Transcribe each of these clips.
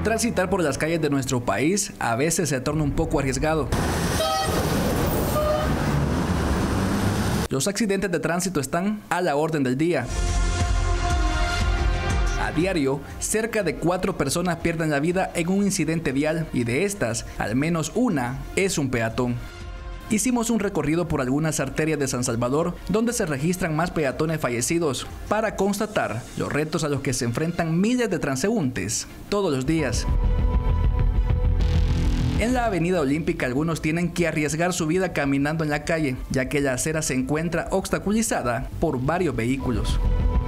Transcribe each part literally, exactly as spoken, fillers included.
Transitar por las calles de nuestro país a veces se torna un poco arriesgado. Los accidentes de tránsito están a la orden del día. A diario, cerca de cuatro personas pierden la vida en un incidente vial y de estas, al menos una es un peatón. Hicimos un recorrido por algunas arterias de San Salvador donde se registran más peatones fallecidos para constatar los retos a los que se enfrentan miles de transeúntes todos los días. En la Avenida Olímpica algunos tienen que arriesgar su vida caminando en la calle, ya que la acera se encuentra obstaculizada por varios vehículos.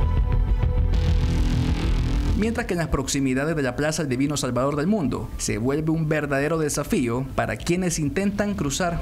Mientras que en las proximidades de la Plaza El Divino Salvador del Mundo se vuelve un verdadero desafío para quienes intentan cruzar.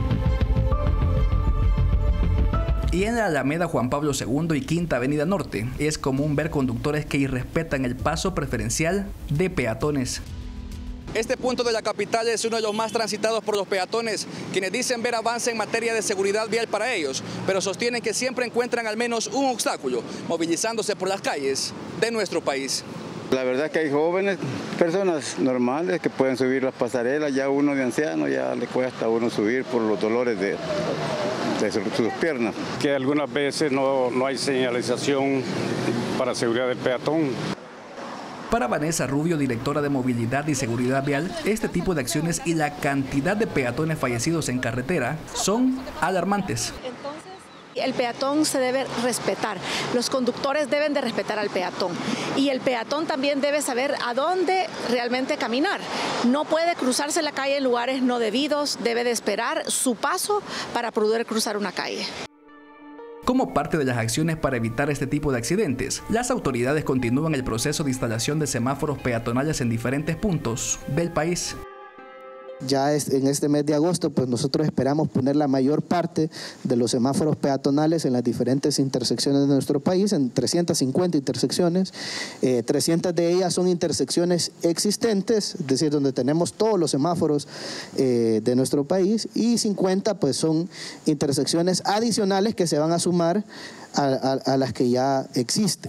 Y en la Alameda Juan Pablo segundo y Quinta Avenida Norte es común ver conductores que irrespetan el paso preferencial de peatones. Este punto de la capital es uno de los más transitados por los peatones, quienes dicen ver avance en materia de seguridad vial para ellos, pero sostienen que siempre encuentran al menos un obstáculo, movilizándose por las calles de nuestro país. La verdad que hay jóvenes, personas normales que pueden subir las pasarelas, ya uno de anciano ya le cuesta a uno subir por los dolores de, de sus piernas. Que algunas veces no, no hay señalización para seguridad del peatón. Para Vanessa Rubio, directora de Movilidad y Seguridad Vial, este tipo de acciones y la cantidad de peatones fallecidos en carretera son alarmantes. El peatón se debe respetar, los conductores deben de respetar al peatón y el peatón también debe saber a dónde realmente caminar. No puede cruzarse la calle en lugares no debidos, debe de esperar su paso para poder cruzar una calle. Como parte de las acciones para evitar este tipo de accidentes, las autoridades continúan el proceso de instalación de semáforos peatonales en diferentes puntos del país. Ya en este mes de agosto, pues nosotros esperamos poner la mayor parte de los semáforos peatonales en las diferentes intersecciones de nuestro país, en trescientas cincuenta intersecciones. Eh, trescientas de ellas son intersecciones existentes, es decir, donde tenemos todos los semáforos eh, de nuestro país, y cincuenta pues son intersecciones adicionales que se van a sumar a, a, a las que ya existen.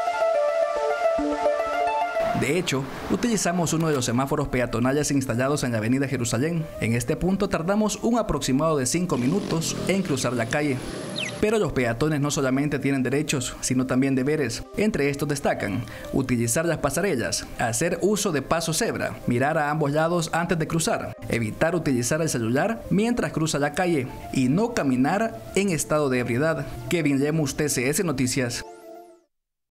De hecho, utilizamos uno de los semáforos peatonales instalados en la Avenida Jerusalén. En este punto tardamos un aproximado de cinco minutos en cruzar la calle. Pero los peatones no solamente tienen derechos, sino también deberes. Entre estos destacan utilizar las pasarelas, hacer uso de paso cebra, mirar a ambos lados antes de cruzar, evitar utilizar el celular mientras cruza la calle y no caminar en estado de ebriedad. Kevin Lemus, T C S Noticias.